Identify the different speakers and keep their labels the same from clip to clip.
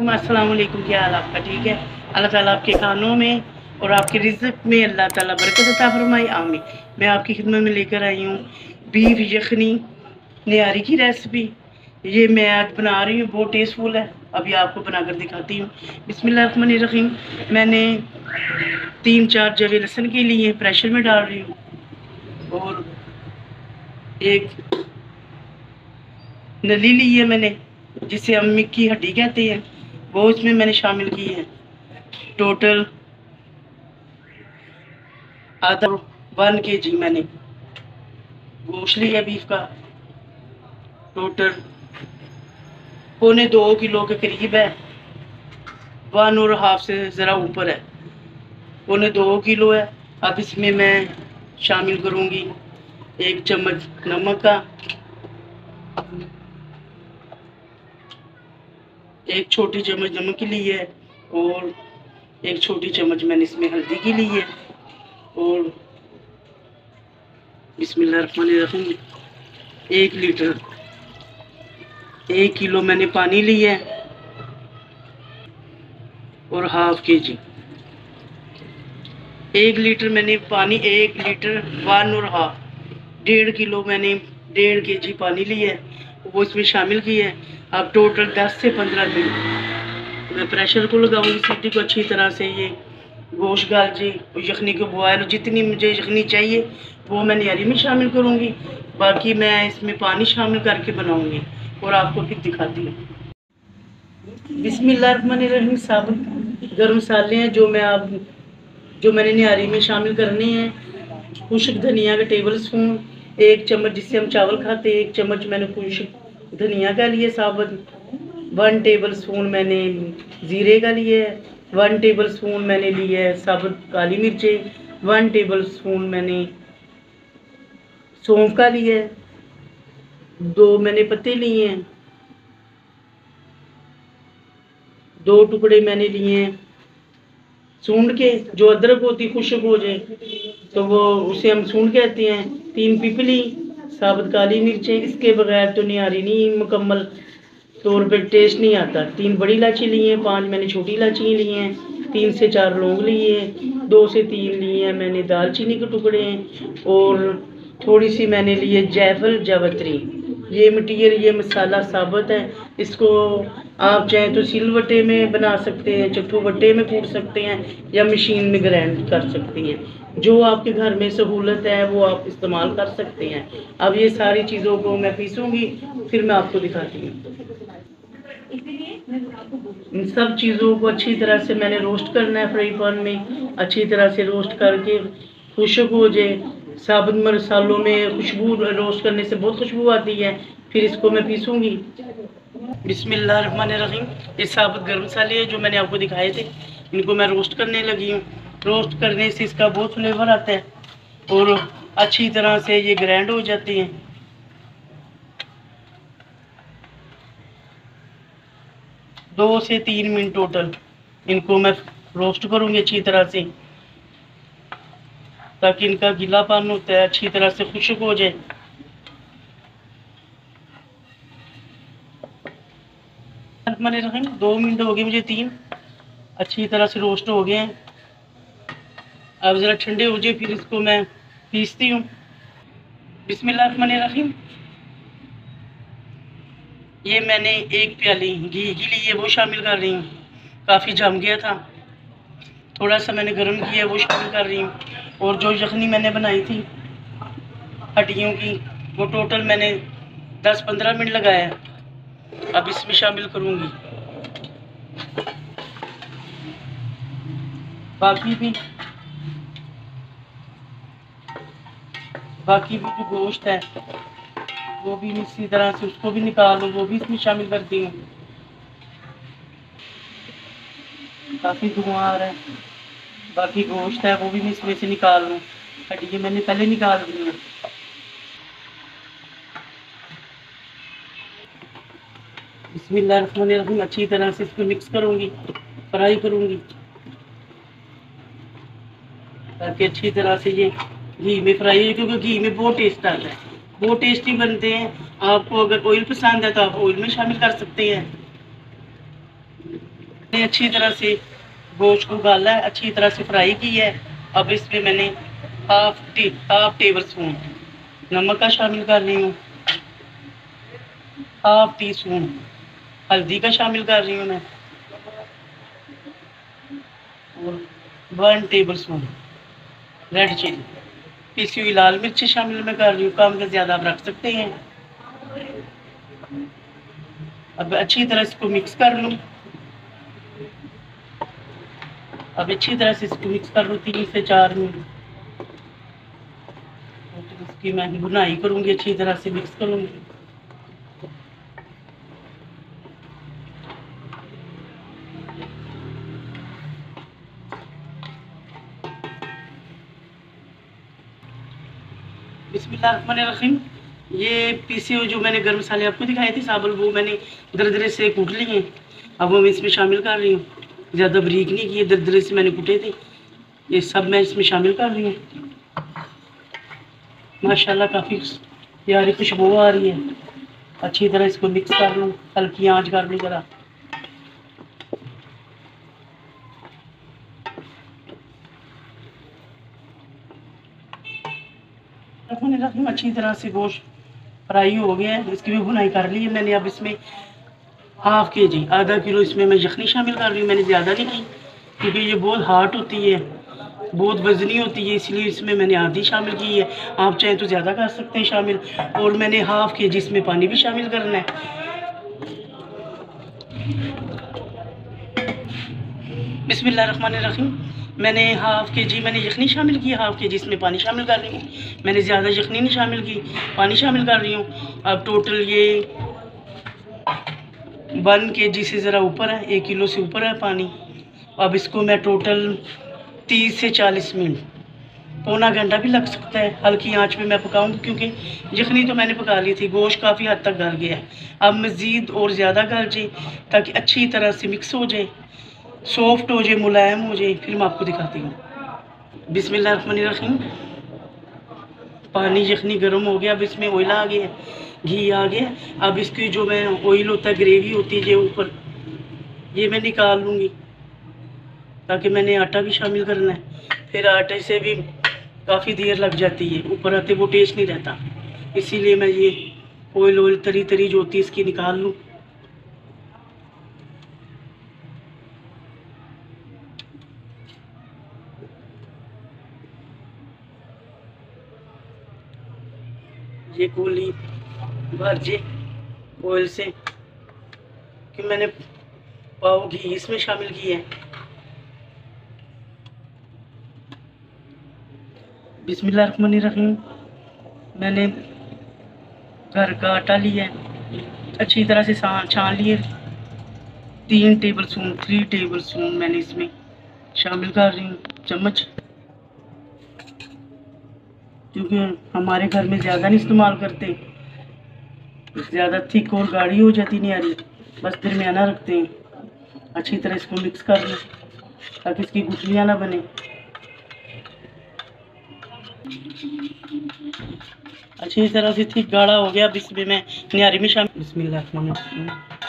Speaker 1: अस्सलाम वालेकुम। क्या हाल आपका? ठीक है। अल्लाह ताला आपके खानों में और आपके रिज़्क़ में अल्लाह ताला बरकत अता फरमाए, आमीन। मैं आपकी खिदमत में लेकर आई हूँ बीफ यखनी निहारी की रेसिपी। ये मैं आज बना रही हूँ, बहुत टेस्टफुल है। अभी आपको बनाकर दिखाती हूँ। बिस्मिल्लाहिर्रहमानिर्रहीम। मैंने 3-4 जवे लहसुन के लिए प्रेशर में डाल रही हूँ और एक नली ली है मैंने, जिसे हम मिक की हड्डी कहते हैं, वो इसमें मैंने शामिल की है। टोटल आधा 1 kg मैंने गोश्त लिया बीफ का। टोटल 2.25 किलो के करीब है, 1.5 से ज़रा ऊपर है, 2.25 किलो है। अब इसमें मैं शामिल करूँगी 1 चम्मच नमक का, 1 छोटी चम्मच नमक की ली है और 1 छोटी चम्मच मैंने इसमें हल्दी की ली है। और बिस्मिल्लाहिर्रहमानिर्रहीम 1 लीटर 1 किलो मैंने पानी लिया है और 1/2 kg 1 लीटर मैंने पानी 1 लीटर 1 और 1/2 1.5 किलो मैंने 1.5 kg पानी लिया है, वो इसमें शामिल किया है। अब टोटल 10 से 15 मिनट मैं प्रेशर को लगाऊंगी सीटी को अच्छी तरह से। ये गोश्त गाल जी यखनी को बॉयल, जितनी मुझे यखनी चाहिए वो मैं निहारी में शामिल करूँगी, बाकी मैं इसमें पानी शामिल करके बनाऊँगी और आपको फिर दिखाती हूँ। बिस्मिल्लाहिर्रहमानिर्रहीम। साबुत गर्म मसाले हैं जो मैंने निहारी में शामिल करने हैं। खुश्क धनिया का टेबल स्पून 1 चम्मच, जिससे हम चावल खाते हैं, 1 चम्मच मैंने खुश्क धनिया का लिए साबुत। 1 टेबल स्पून मैंने ज़ीरे का लिया है। 1 टेबल स्पून मैंने लिया है साबुत काली मिर्चें। 1 टेबल स्पून मैंने सौंफ का लिया है। 2 मैंने पत्ते लिए हैं। 2 टुकड़े मैंने लिए हैं सूंड के, जो अदरक होती खुश्क हो जाए तो वो उसे हम सूंड कहते हैं। 3 पिपली साबुत काली मिर्चें, इसके बगैर तो निहारी नहीं मुकम्मल तौर पर टेस्ट नहीं आता। 3 बड़ी इलायची लिए हैं, 5 मैंने छोटी इलायची लिए हैं, 3 से 4 लौंग लिए हैं, 2 से 3 लिए हैं मैंने दालचीनी के टुकड़े हैं और थोड़ी सी मैंने लिए जायफल जावित्री। ये मटीरियल, ये मसाला साबुत है। इसको आप चाहें तो सिलवट्टे में बना सकते हैं, चट्टू वट्टे में कूट सकते हैं या मशीन में ग्राइंड कर सकते हैं। जो आपके घर में सहूलत है वो आप इस्तेमाल कर सकते हैं। अब ये सारी चीज़ों को मैं पीसूँगी, फिर मैं आपको दिखाती हूँ। इन सब चीज़ों को अच्छी तरह से मैंने रोस्ट करना है फ्राई पैन में, अच्छी तरह से रोस्ट करके खुश्क हो जाए। साबुत मसालों में खुशबू, रोस्ट करने से बहुत खुशबू आती है। फिर इसको मैं पीसूँगी। बिस्मिल्लाहिर्रहमानिर्रहीम। ये साबुत गर्म मसाले हैं जो मैंने आपको दिखाए थे, इनको मैं रोस्ट करने लगी हूँ। रोस्ट करने से इसका बहुत फ्लेवर आता है और अच्छी तरह से ये ग्राइंड हो जाते हैं। दो से 3 मिनट टोटल इनको मैं रोस्ट करूँगी अच्छी तरह से, ताकि इनका गीलापन होता है अच्छी तरह से खुश्क हो जाए। मैंने 2 मिनट हो गए मुझे, 3 अच्छी तरह से रोस्ट हो गए हैं। अब ज़रा ठंडे हो जाए फिर इसको मैं पीसती हूँ। बिस्मिल्लाहिर्रहमानिर्रहीम। ये मैंने 1 प्याली घी की ली है, वो शामिल कर रही हूँ। काफ़ी जम गया था, थोड़ा सा मैंने गर्म किया, वो शामिल कर रही हूँ। और जो यखनी मैंने बनाई थी हड्डियों की, वो टोटल मैंने 10-15 मिनट लगाया। अब इसमें शामिल करूँगी। बाकी भी जो गोश्त है वो भी इसी तरह से उसको भी निकाल लो, वो भी इसमें शामिल करती हूँ। काफ़ी धुआं आ रहा है। बाकी गोश्त है वो भी मैं इसमें से निकाल लूँ, हड्डियाँ मैंने पहले निकाल दी हैं। बिस्मिल्लाहिर्रहमानिर्रहीम। अच्छी तरह से इसको मिक्स करूँगी, फ्राई करूँगी, ताकि अच्छी तरह से ये घी में फ्राई हो, क्योंकि घी में बहुत टेस्ट आता है, बहुत टेस्टी बनते हैं। आपको अगर ऑयल पसंद है तो आप ऑयल में शामिल कर सकते हैं। मैंने अच्छी तरह से गोश्त को गाला है, अच्छी तरह से फ्राई की है। अब इसमें मैंने हाफ टेबल स्पून नमक का शामिल कर रही हूँ, हाफ टी स्पून हल्दी का शामिल कर रही हूँ मैं, और 1 टेबल स्पून रेड चिली, पिसी हुई लाल मिर्ची शामिल मैं कर रही हूँ। कम से ज़्यादा आप रख सकते हैं। अब अच्छी तरह इसको मिक्स कर लूँ। अब अच्छी तरह से इसको मिक्स कर लूँ 3 से 4 मिनट। तो इसकी मैं भुनाई करूँगी, अच्छी तरह से मिक्स करूँगी। बिस्मिल्लाहिर्रहमानिर्रहीम। ये पीसे हुए जो मैंने गर्म मसाले आपको दिखाए थे साबुल, वो मैंने दरदरे से कूट लिए हैं। अब वो मैं इसमें शामिल कर रही हूँ। ज़्यादा बारीक नहीं किए, दरदरे से मैंने कूटे थे, ये सब मैं इसमें शामिल कर रही हूँ। माशाल्लाह काफ़ी प्यारी खुशबू आ रही है। अच्छी तरह इसको मिक्स कर लूँ, हल्की आंच कर लूँ ज़रा। अच्छी तरह से गोश्त फ्राई हो गया है, इसकी भी भुनाई कर ली है मैंने। अब इसमें हाफ के जी, आधा किलो इसमें मैं यखनी शामिल कर रही हूँ। मैंने ज़्यादा नहीं की क्योंकि ये बहुत हार्ड होती है, बहुत वजनी होती है, इसलिए इसमें मैंने आधी शामिल की है। आप चाहें तो ज़्यादा कर सकते हैं शामिल। और मैंने हाफ के जी इसमें पानी भी शामिल करना है। बिस्मिल्लाहिर्रहमानिर्रहीम। मैंने हाफ के जी मैंने यखनी शामिल की, हाफ के जी इसमें पानी शामिल कर रही हूँ। मैंने ज़्यादा यखनी नहीं शामिल की, पानी शामिल कर रही हूँ। अब टोटल ये 1 kg से ज़रा ऊपर है, 1 किलो से ऊपर है पानी। अब इसको मैं टोटल 30 से 40 मिनट, पौना घंटा भी लग सकता है, हल्की आंच पे मैं पकाऊंगी क्योंकि यखनी तो मैंने पका ली थी। गोश्त काफ़ी हद तक गल गया है, अब मज़ीद और ज़्यादा गल जाए ताकि अच्छी तरह से मिक्स हो जाए, सॉफ्ट हो जाए, मुलायम हो जाए, फिर मैं आपको दिखाती हूँ। बिस्मिल्लाहिर्रहमानिर्रहीम। पानी यखनी गर्म हो गया, अब इसमें ऑयल आ गया, घी आ गया। अब इसकी जो मैं ऑयल होता है, ग्रेवी होती है, ये ऊपर ये मैं निकाल लूँगी ताकि मैंने आटा भी शामिल करना है। फिर आटे से भी काफ़ी देर लग जाती है, ऊपर आते वो टेस्ट नहीं रहता, इसीलिए मैं ये ऑयल तरी तरी जो होती है इसकी निकाल लूँ। ये गोली भर जे ऑयल से कि मैंने पाव घी इसमें शामिल किया है। बिस्मिल्लाहिर्रहमानिर्रहीम। मैंने घर का आटा लिया है, अच्छी तरह से छान लिए। 3 टेबल स्पून मैंने इसमें शामिल कर रही हूँ, चम्मच, क्योंकि हमारे घर में ज़्यादा नहीं इस्तेमाल करते, ज़्यादा थिक और गाढ़ी हो जाती नहीं आ रही, बस दरमियाना रखते हैं। अच्छी तरह इसको मिक्स कर लें ताकि इसकी गुठलियाँ ना बने। अच्छी तरह से थिक गाढ़ा हो गया। अब इसमें मैं न्यारी में शामिल, बिस्मिल्लाहिर्रहमानिर्रहीम।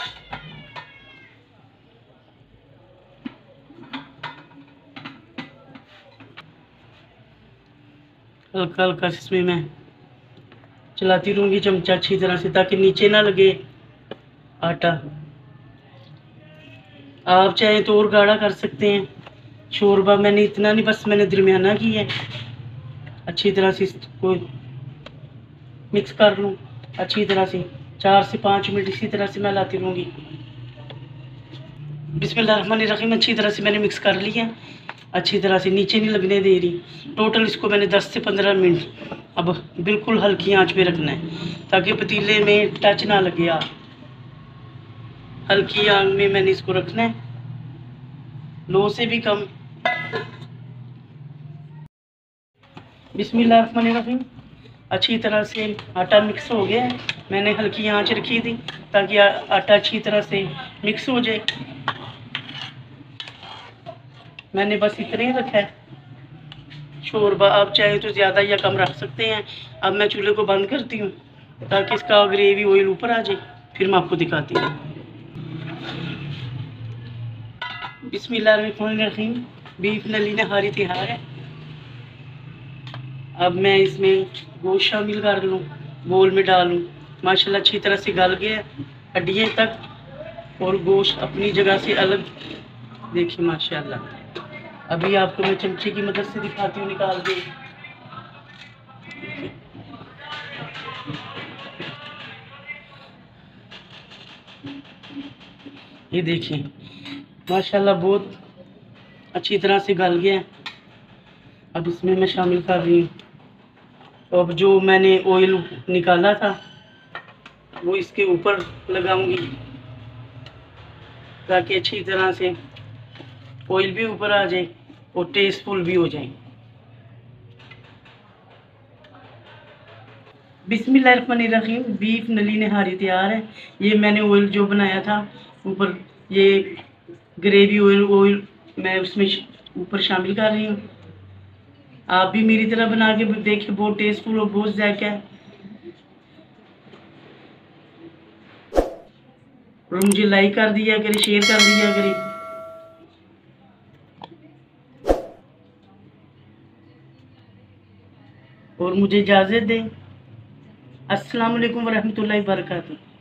Speaker 1: हल्का हल्का इसमें मैं चलाती रहूँगी चमचा अच्छी तरह से ताकि नीचे ना लगे आटा। आप चाहें तो और गाढ़ा कर सकते हैं शोरबा, मैंने इतना नहीं, बस मैंने दरमियाना की है। अच्छी तरह से इसको मिक्स कर लूँ अच्छी तरह से, 4 से 5 मिनट इसी तरह से मैं लाती रहूँगी। बिस्मिल्लाहिर्रहमानिर्रहीम। अच्छी तरह से मैंने मिक्स कर लिया, अच्छी तरह से नीचे नहीं लगने दे रही। टोटल इसको मैंने 10 से 15 मिनट अब बिल्कुल हल्की आंच पे रखना है ताकि पतीले में टच ना लगे। हल्की आंच में मैंने इसको रखना है, लो से भी कम। बिस्मिल्लाहिर्रहमानिर्रहीम। अच्छी तरह से आटा मिक्स हो गया है। मैंने हल्की आंच रखी थी ताकि आटा अच्छी तरह से मिक्स हो जाए। मैंने बस इतना ही रखा है शोरबा, आप चाहें तो ज़्यादा या कम रख सकते हैं। अब मैं चूल्हे को बंद करती हूँ ताकि इसका ग्रेवी ऑयल ऊपर आ जाए, फिर मैं आपको दिखाती हूँ। बिस्मिल्लाहिर्रहमानिर्रहीम। बीफ नली नहारी तैयार है। अब मैं इसमें गोश्त शामिल कर लूँ, बोल में डालूँ। माशाल्लाह अच्छी तरह से गल गया हड्डियों तक और गोश्त अपनी जगह से अलग। देखिए माशाल्लाह। अभी आपको मैं चमचे की मदद से दिखाती हूँ निकाल के। ये देखिए माशाल्लाह बहुत अच्छी तरह से गल गया है। अब इसमें मैं शामिल कर रही हूँ। अब जो मैंने ऑयल निकाला था वो इसके ऊपर लगाऊंगी ताकि अच्छी तरह से ऑयल भी ऊपर आ जाए और टेस्टफुल भी हो जाए। बिस्मिल्लाहिर्रहमानिर्रहीम। बीफ नली नहारी तैयार है। ये मैंने ऑयल जो बनाया था ऊपर, ये ग्रेवी ऑयल मैं उसमें ऊपर शामिल कर रही हूँ। आप भी मेरी तरह बना के देखिए, बहुत टेस्टफुल और बहुत जायका है। और मुझे लाइक कर दिया करें, शेयर कर दिया करें। और मुझे इजाज़त दें। अस्सलाम वालेकुम वरहमतुल्लाहि वबरकातुहू।